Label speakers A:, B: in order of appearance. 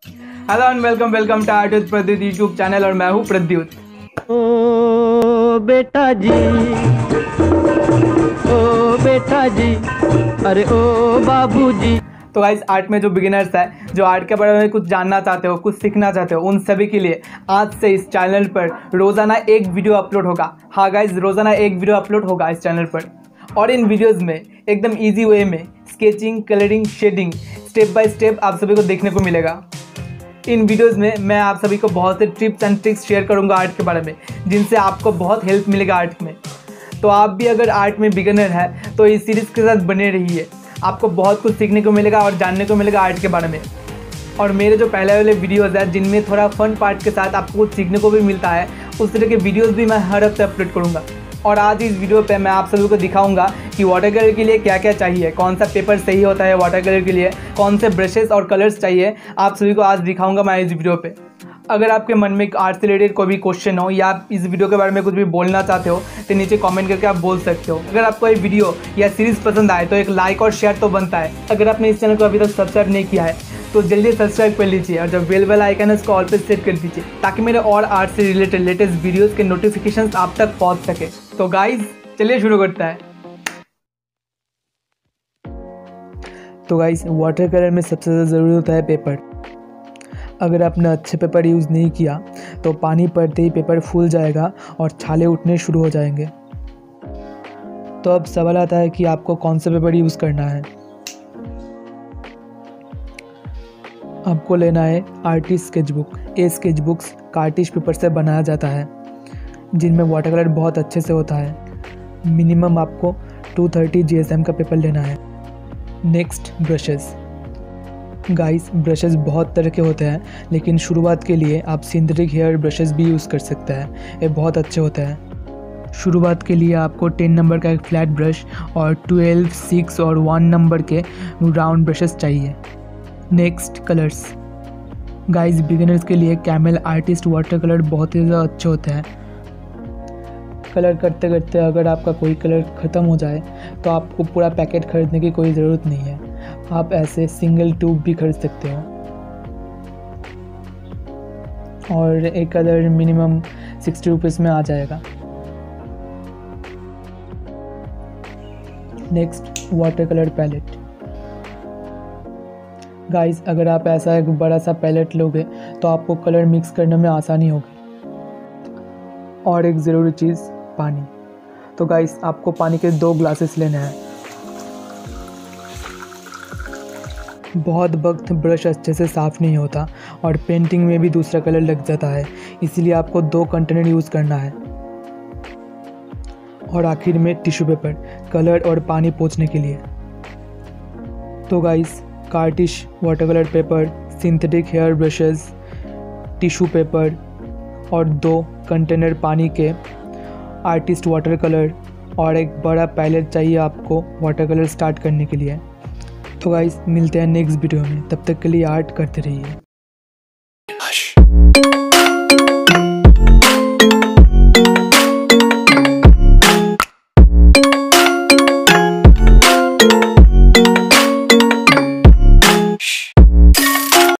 A: Hello and welcome to art with Pradyut YouTube channel और मैं हूँ प्रद्युत।
B: ओ बेटा जी, ओ बेटा जी, अरे ओ बाबू जी।
A: तो गाइस, आर्ट में जो बिगिनर्स है, जो आर्ट के बारे में कुछ जानना चाहते हो, कुछ सीखना चाहते हो, उन सभी के लिए आज से इस चैनल पर रोज़ाना एक वीडियो अपलोड होगा। हाँ गाइस, रोज़ाना एक वीडियो अपलोड होगा इस चैनल पर। और इन वीडियोज़ में एकदम ईजी वे में sketching, colouring, shading step by step आप सभी को देखने को मिलेगा। इन वीडियोज़ में मैं आप सभी को बहुत से टिप्स एंड ट्रिक्स शेयर करूंगा आर्ट के बारे में, जिनसे आपको बहुत हेल्प मिलेगा आर्ट में। तो आप भी अगर आर्ट में बिगिनर है तो इस सीरीज़ के साथ बने रहिए, आपको बहुत कुछ सीखने को मिलेगा और जानने को मिलेगा आर्ट के बारे में। और मेरे जो पहले वाले वीडियोज़ हैं जिनमें थोड़ा फन पार्ट के साथ आपको कुछ सीखने को भी मिलता है, उस तरह के वीडियोज़ भी मैं हर हफ्ते अपलोड करूँगा। और आज इस वीडियो पे मैं आप सभी को दिखाऊंगा कि वाटर कलर के लिए क्या क्या चाहिए, कौन सा पेपर सही होता है वाटर कलर के लिए, कौन से ब्रशेस और कलर्स चाहिए, आप सभी को आज दिखाऊंगा मैं इस वीडियो पे। अगर आपके मन में आर्ट से रिलेटेड कोई भी क्वेश्चन हो या आप इस वीडियो के बारे में कुछ भी बोलना चाहते हो तो नीचे कमेंट करके आप बोल सकते हो। अगर आपको ये वीडियो या सीरीज़ पसंद आए तो एक लाइक और शेयर तो बनता है। अगर आपने इस चैनल को अभी तक सब्सक्राइब नहीं किया है तो जल्दी सब्सक्राइब कर लीजिए और जो बेल आइकन है उसको ऑल पे सेट कर दीजिए, ताकि मेरे और आर्ट से रिलेटेड लेटेस्ट वीडियोज़ के नोटिफिकेशन आप तक पहुँच सके। तो गाइज चलिए शुरू करता है। तो गाइस, वाटर कलर में सबसे ज़्यादा ज़रूरी होता है पेपर। अगर आपने अच्छे पेपर यूज़ नहीं किया तो पानी पड़ते ही पेपर फूल जाएगा और छाले उठने शुरू हो जाएंगे। तो अब सवाल आता है कि आपको कौन सा पेपर यूज़ करना है। आपको लेना है आर्टिस्ट स्केचबुक। ये स्केचबुक्स कार्टिश पेपर से बनाया जाता है, जिनमें वाटर कलर बहुत अच्छे से होता है। मिनिमम आपको 230 GSM का पेपर लेना है। Next, brushes. गाइस, ब्रशेस बहुत तरह के होते हैं, लेकिन शुरुआत के लिए आप सिंथेटिक हेयर ब्रशेस भी यूज़ कर सकते हैं। ये बहुत अच्छे होते हैं। शुरुआत के लिए आपको 10 नंबर का एक फ्लैट ब्रश और 12, 6 और 1 नंबर के राउंड ब्रशेस चाहिए। Next, colours. गाइस, बिगिनर्स के लिए कैमल आर्टिस्ट वाटर कलर बहुत ही ज़्यादा अच्छे होते हैं। कलर करते करते अगर आपका कोई कलर ख़त्म हो जाए तो आपको पूरा पैकेट ख़रीदने की कोई ज़रूरत नहीं है, आप ऐसे सिंगल ट्यूब भी खरीद सकते हो। और एक कलर मिनिमम 60 रुपीज़ में आ जाएगा। Next, water colour palette. Guys, अगर आप ऐसा एक बड़ा सा पैलेट लोगे तो आपको कलर मिक्स करने में आसानी होगी। और एक ज़रूरी चीज़, पानी। तो गाइस, आपको पानी के 2 ग्लासेस लेने हैं। बहुत वक्त ब्रश अच्छे से साफ़ नहीं होता और पेंटिंग में भी दूसरा कलर लग जाता है, इसलिए आपको 2 कंटेनर यूज़ करना है। और आखिर में टिश्यू पेपर, कलर और पानी पोंछने के लिए। तो guys, cartridge water colour paper, synthetic hair brushes, tissue paper और 2 कंटेनर पानी के आर्टिस्ट वाटर कलर और एक बड़ा पैलेट चाहिए आपको वाटर कलर स्टार्ट करने के लिए। तो गाइस, मिलते हैं नेक्स्ट वीडियो में, तब तक के लिए आर्ट करते रहिए।